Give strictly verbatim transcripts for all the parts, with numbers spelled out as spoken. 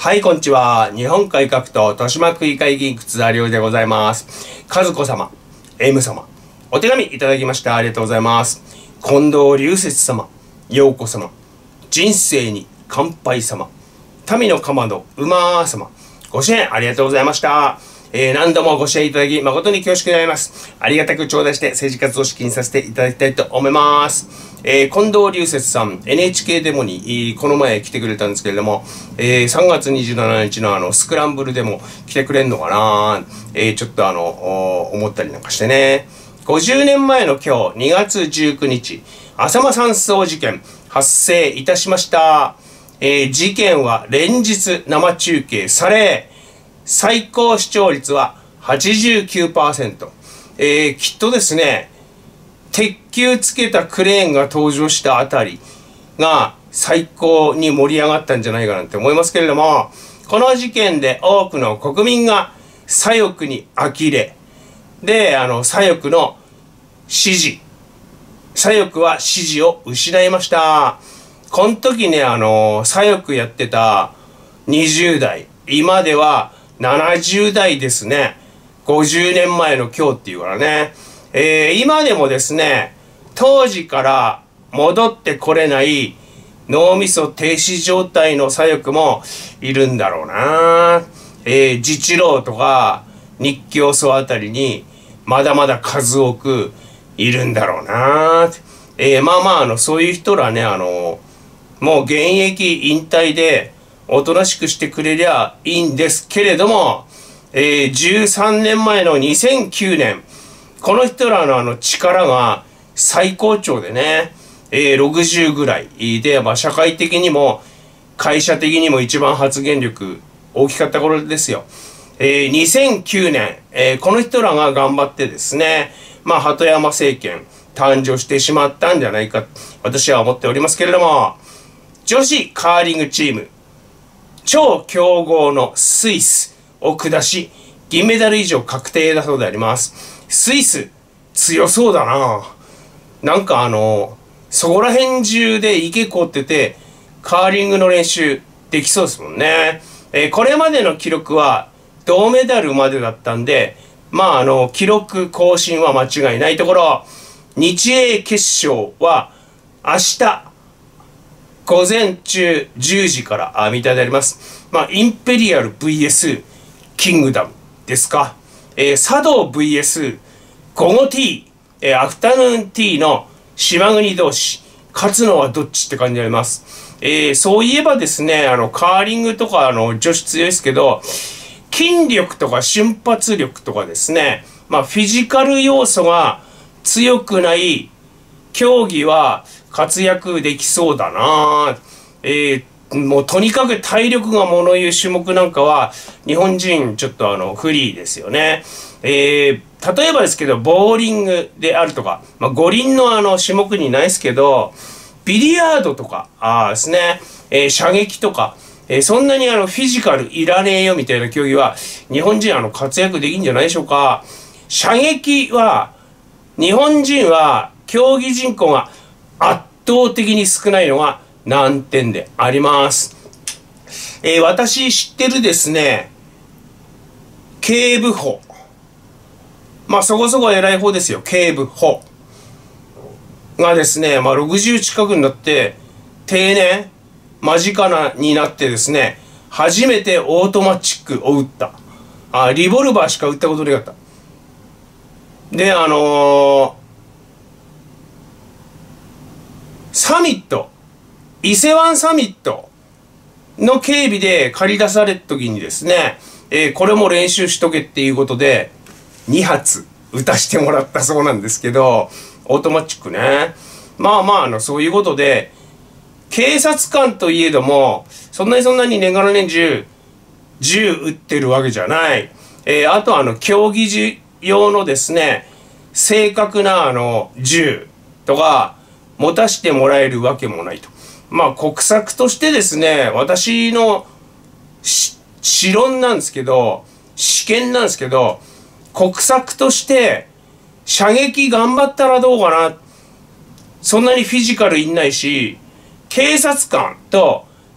はい、こんにちは。日本改革党豊島区議会議員津田亮でございます。和子様、M 様、お手紙いただきました。ありがとうございます。近藤隆節様、陽子様、人生に乾杯様、民の鎌の馬様、ご支援ありがとうございました。えー、何度もご支援いただき誠に恐縮でございます。ありがたく頂戴して政治活動資金させていただきたいと思います。えー、近藤隆節さん、エヌエイチケー デモにこの前来てくれたんですけれども、えー、さんがつにじゅうしちにちのあのスクランブルデモ来てくれんのかな、えー、ちょっとあの思ったりなんかしてね。ごじゅうねんまえの今日にがつじゅうくにち、浅間山荘事件発生いたしました。えー、事件は連日生中継され、最高視聴率は はちじゅうきゅうパーセント。えー、きっとですね、鉄球つけたクレーンが登場したあたりが最高に盛り上がったんじゃないかなって思いますけれども、この事件で多くの国民が左翼に呆れ、で、あの、左翼の支持、左翼は支持を失いました。この時ね、あの、左翼やってたにじゅうだい、今ではななじゅうだいですね。ごじゅうねんまえの今日っていうからね。えー、今でもですね、当時から戻ってこれない脳みそ停止状態の左翼もいるんだろうな。えー、自治労とか日教組あたりにまだまだ数多くいるんだろうな。えー、まあまあ、あの、そういう人らね、あの、もう現役引退で、おとなしくしてくれりゃいいんですけれども、えー、じゅうさんねんまえのにせんきゅうねん、この人らのあの力が最高潮でね、えー、ろくじゅうぐらいで、まあ、社会的にも会社的にも一番発言力大きかった頃ですよ。えー、にせんきゅうねん、えー、この人らが頑張ってですね、まあ、鳩山政権誕生してしまったんじゃないか、私は思っておりますけれども、女子カーリングチーム、超強豪のスイスを下し、銀メダル以上確定だそうであります。スイス、強そうだな。なんかあの、そこら辺中で池凍ってて、カーリングの練習できそうですもんね。えー、これまでの記録は銅メダルまでだったんで、まああの、記録更新は間違いないところ、日英決勝は明日、午前中じゅうじからみたいであります。まあ、インペリアル ブイエス キングダムですか。えー、茶道 ブイエス 午後ティー、えー、アフタヌーンティーの島国同士、勝つのはどっちって感じであります。えー、そういえばですね、あの、カーリングとかあの女子強いですけど、筋力とか瞬発力とかですね、まあ、フィジカル要素が強くない競技は活躍できそうだな。えー、もうとにかく体力がもの言う種目なんかは日本人ちょっとあの不利ですよね。えー、例えばですけどボーリングであるとか、まあ、五輪のあの種目にないですけどビリヤードとかあですね、えー、射撃とか、えー、そんなにあのフィジカルいらねえよみたいな競技は日本人あの活躍できるんじゃないでしょうか。射撃は日本人は競技人口が圧倒的に少ないのが難点であります。えー、私知ってるですね、警部補。まあそこそこ偉い方ですよ、警部補。がですね、まあろくじゅう近くになって定年間近なになってですね、初めてオートマチックを撃った。あ、リボルバーしか撃ったことなかった。で、あのー、サミット、伊勢湾サミットの警備で借り出された時にですね、えー、これも練習しとけっていうことでにはつ撃たしてもらったそうなんですけど、オートマチックね。まあまあ、あの、そういうことで、警察官といえども、そんなにそんなに年がら年中、銃撃ってるわけじゃない。えー、あとあの、競技用のですね、正確なあの、銃とか、持たしてもらえるわけもないと。まあ国策としてですね、私の持論なんですけど、試験なんですけど、国策として射撃頑張ったらどうかな。そんなにフィジカルいんないし、警察官と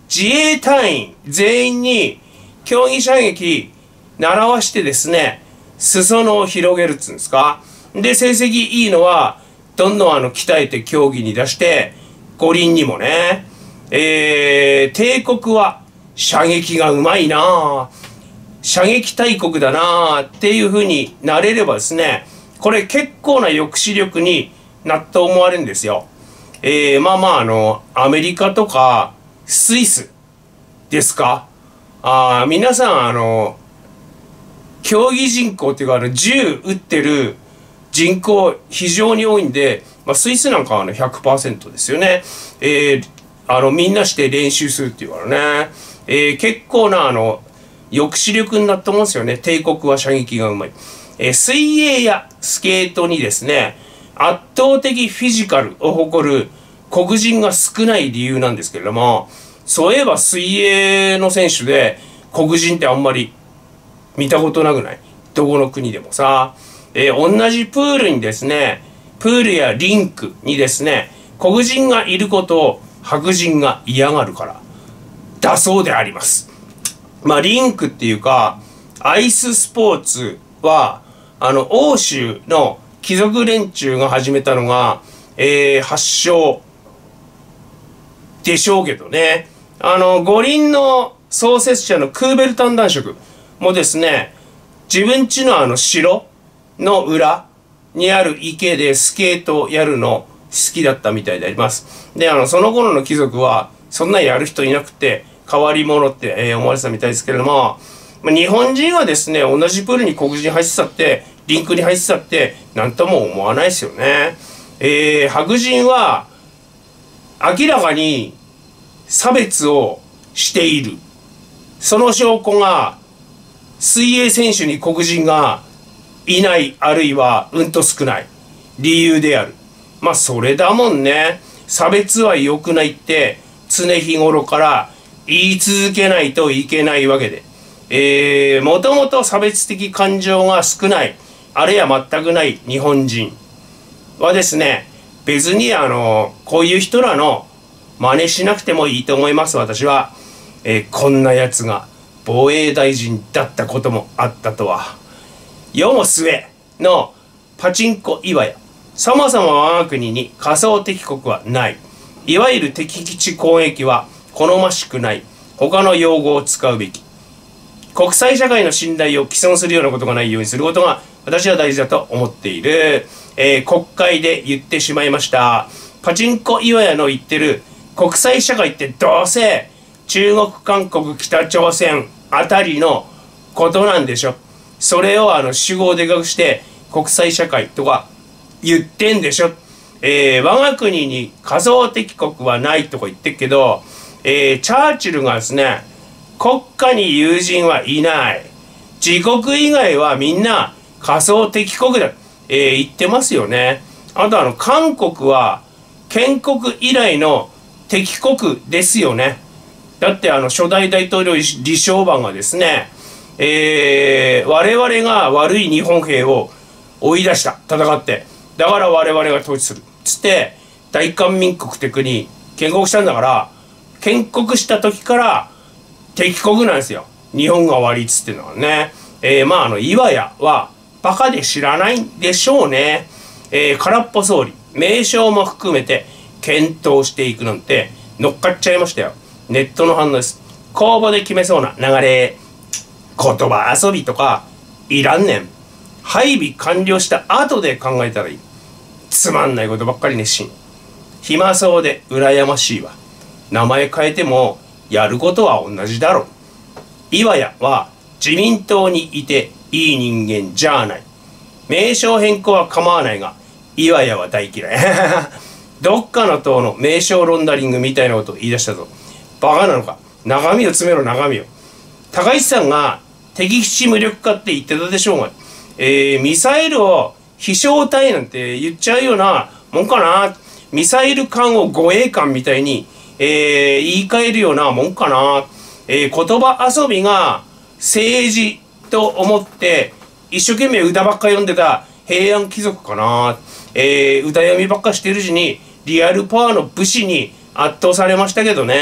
自衛隊員全員に競技射撃習わしてですね、裾野を広げるっつうんですか。で、成績いいのは、どんどんあの、鍛えて競技に出して、五輪にもね、えー、帝国は射撃がうまいなぁ、射撃大国だなぁっていう風になれればですね、これ結構な抑止力になったと思われるんですよ。えー、まあまああの、アメリカとかスイスですか。あ皆さんあの、競技人口っていうかあの、銃撃ってる人口非常に多いんで、まあ、スイスなんかはね ひゃくパーセント ですよね。えー、あの、みんなして練習するっていうからね。えー、結構なあの、抑止力になったと思うんですよね。帝国は射撃がうまい。えー、水泳やスケートにですね、圧倒的フィジカルを誇る黒人が少ない理由なんですけれども、そういえば水泳の選手で黒人ってあんまり見たことなくない？どこの国でもさ。えー、同じプールにですね、プールやリンクにですね、黒人がいることを白人が嫌がるからだそうであります。まあリンクっていうかアイススポーツはあの欧州の貴族連中が始めたのが、えー、発祥でしょうけどね。あの五輪の創設者のクーベルタン男爵もですね、自分家のあの城の裏にある池でスケートをやるの好きだったみたいであります。で、あの、その頃の貴族は、そんなやる人いなくて、変わり者って、えー、思われてたみたいですけれども、まあ、日本人はですね、同じプールに黒人入ってたって、リンクに入ってたって、なんとも思わないですよね。えー、白人は、明らかに差別をしている。その証拠が、水泳選手に黒人がいない、あるいはうんと少ない理由である。まあそれだもんね。差別は良くないって常日頃から言い続けないといけないわけで。えー、もともと差別的感情が少ない、あるいは全くない日本人はですね、別にあの、こういう人らの真似しなくてもいいと思います、私は。えー、こんな奴が防衛大臣だったこともあったとは。世も末のパチンコ岩屋。そもそも我が国に仮想敵国はない。いわゆる敵基地攻撃は好ましくない。他の用語を使うべき。国際社会の信頼を毀損するようなことがないようにすることが私は大事だと思っている。えー、国会で言ってしまいました。パチンコ岩屋の言ってる国際社会ってどうせ中国、韓国、北朝鮮あたりのことなんでしょ。それをあの主語で隠して国際社会とか言ってんでしょ。えー、我が国に仮想敵国はないとか言ってるけど、えー、チャーチルがですね、国家に友人はいない。自国以外はみんな仮想敵国だ。えー、言ってますよね。あとあの、韓国は建国以来の敵国ですよね。だってあの、初代大統領李承晩がですね、えー、我々が悪い日本兵を追い出した。戦って。だから我々が統治する。つって、大韓民国って国、建国したんだから、建国した時から敵国なんですよ。日本が悪いっつってんのはね。えー、まああの、岩屋はバカで知らないんでしょうね。えー、空っぽ総理、名称も含めて検討していくなんて乗っかっちゃいましたよ。ネットの反応です。公募で決めそうな流れ。言葉遊びとかいらんねん。配備完了した後で考えたらいい。つまんないことばっかり熱心。暇そうで羨ましいわ。名前変えてもやることは同じだろう。岩屋は自民党にいていい人間じゃない。名称変更は構わないが、岩屋は大嫌い。どっかの党の名称ロンダリングみたいなことを言い出したぞ。バカなのか。中身を詰めろ、中身を。高市さんが敵基地無力化って言ってたでしょうが、えー、ミサイルを飛翔体なんて言っちゃうようなもんかな。ミサイル艦を護衛艦みたいに、えー、言い換えるようなもんかな。えー、言葉遊びが政治と思って一生懸命歌ばっか読んでた平安貴族かな。えー、歌読みばっかしてるうちにリアルパワーの武士に圧倒されましたけどね。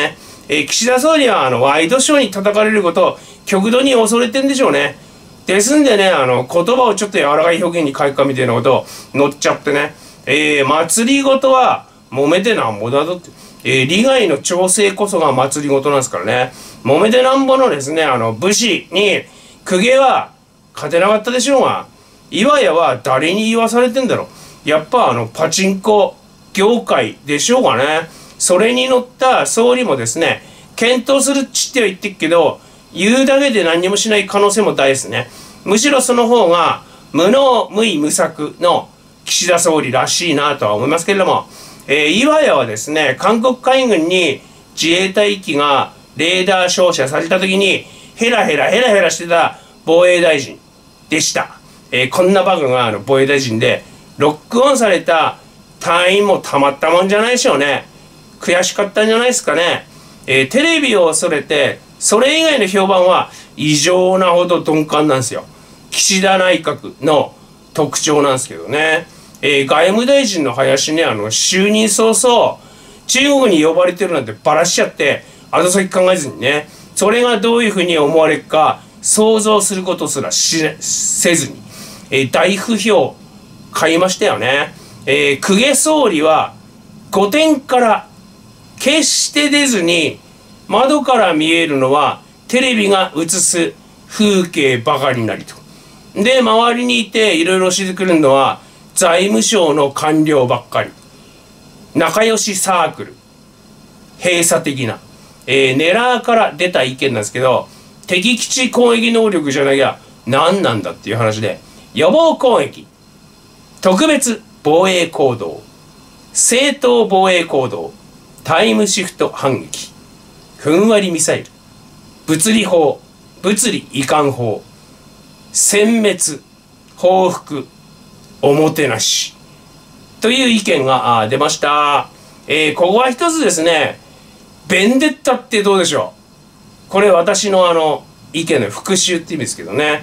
えー、岸田総理はあのワイドショーに叩かれることを極度に恐れてんでしょうね。ですんでね、あの言葉をちょっと柔らかい表現に変えるかみたいなことを乗っちゃってね、えー、祭りごとは揉めてなんぼだとって、えー、利害の調整こそが祭りごとなんですからね。揉めてなんぼのですね、あの武士に公家は勝てなかったでしょうが、岩屋は誰に言わされてんだろう。やっぱあのパチンコ業界でしょうがね。それに乗った総理もですね、検討するっちっては言ってっけど、言うだけで何にもしない可能性も大ですね。むしろその方が無能無為無策の岸田総理らしいなとは思いますけれども、えー、岩屋はですね、韓国海軍に自衛隊機がレーダー照射された時にヘラヘラヘラヘラしてた防衛大臣でした。えー、こんなバカがあの防衛大臣で、ロックオンされた隊員もたまったもんじゃないでしょうね。悔しかったんじゃないですかね。えー、テレビを恐れて、それ以外の評判は異常なほど鈍感なんですよ。岸田内閣の特徴なんですけどね。えー、外務大臣の林ね、あの就任早々中国に呼ばれてるなんてバラしちゃって、後先考えずにね、それがどういうふうに思われるか想像することすらしせずに、えー、大不評買いましたよね。えー、公家総理は御殿から決して出ずに、窓から見えるのはテレビが映す風景ばかりなりと。で、周りにいていろいろしてくるのは財務省の官僚ばっかり。仲良しサークル。閉鎖的な。えー、ネラーから出た意見なんですけど、敵基地攻撃能力じゃなきゃ何なんだっていう話で、予防攻撃、特別防衛行動、正当防衛行動、タイムシフト反撃、ふんわりミサイル、物理法、物理移管法、殲滅、報復、おもてなしという意見が出ました。えー、ここは一つですね、ベンデッタってどうでしょう。これ私のあの意見の復讐って意味ですけどね。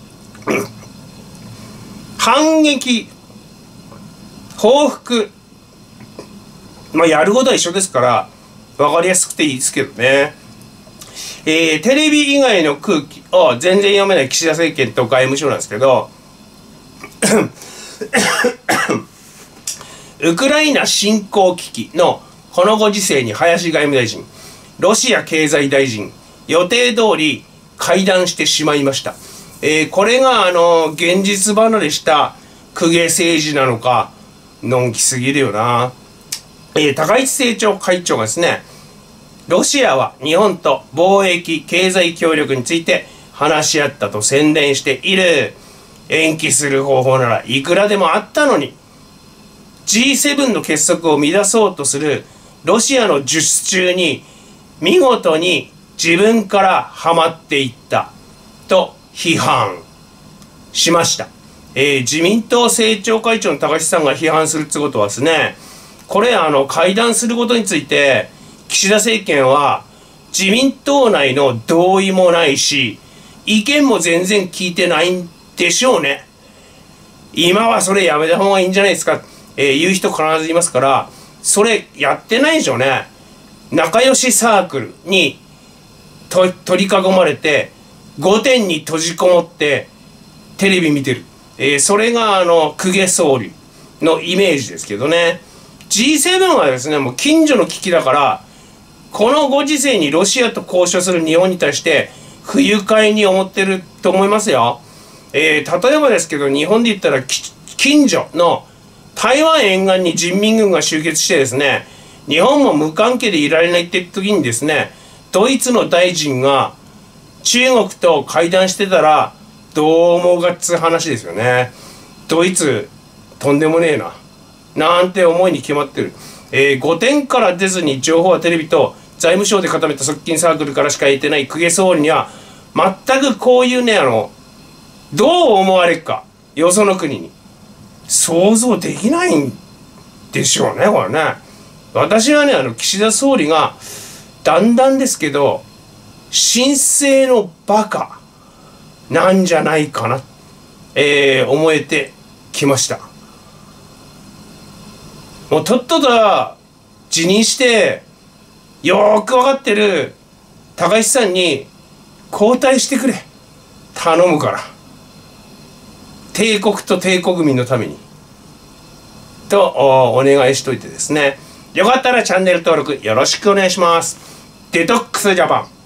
反撃、報復、まあやることは一緒ですから分かりやすくていいですけどね。えー、テレビ以外の空気を全然読めない岸田政権と外務省なんですけどウクライナ侵攻危機のこのご時世に林外務大臣、ロシア経済大臣、予定通り会談してしまいました。えー、これがあの現実離れした公家政治なのか、のんきすぎるよな。えー、高市政調会長がですね、ロシアは日本と貿易経済協力について話し合ったと宣伝している。延期する方法ならいくらでもあったのに、 ジーセブン の結束を乱そうとするロシアの術中に見事に自分からはまっていったと批判しました。えー、自民党政調会長の高市さんが批判するってことはですね、これあの会談することについて岸田政権は自民党内の同意もないし、意見も全然聞いてないんでしょうね。今はそれやめた方がいいんじゃないですか、えー、言う人必ずいますから、それやってないでしょうね。仲良しサークルにと取り囲まれて御殿に閉じこもってテレビ見てる、えー、それがあの公家総理のイメージですけどね。 ジーセブン はですね、もう近所の危機だから、このご時世にロシアと交渉する日本に対して不愉快に思ってると思いますよ。えー、例えばですけど、日本で言ったら近所の台湾沿岸に人民軍が集結してですね、日本も無関係でいられないって時にですね、ドイツの大臣が中国と会談してたらどう思うかっつう話ですよね。ドイツとんでもねえななんて思いに決まってる。えー、御殿から出ずに情報はテレビと財務省で固めた側近サークルからしか得てない公家総理には全くこういうね、あのどう思われるか、よその国に想像できないんでしょうね、これね。私はね、あの岸田総理がだんだんですけど神聖のバカなんじゃないかな、えー、思えてきました。もうとっとと辞任してよーく分かってる高市さんに交代してくれ。頼むから。帝国と帝国民のために。とお願いしといてですね。よかったらチャンネル登録よろしくお願いします。デトックスジャパン。